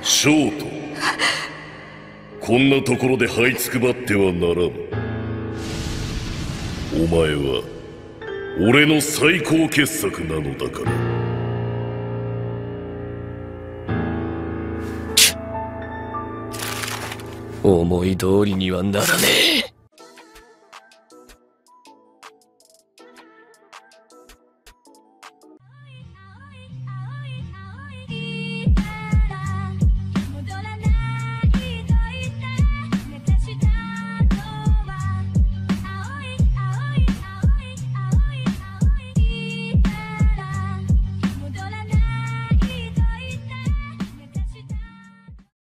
ショート、こんなところで這いつくばってはならん。お前は俺の最高傑作なのだから。 思い通りにはならねえ。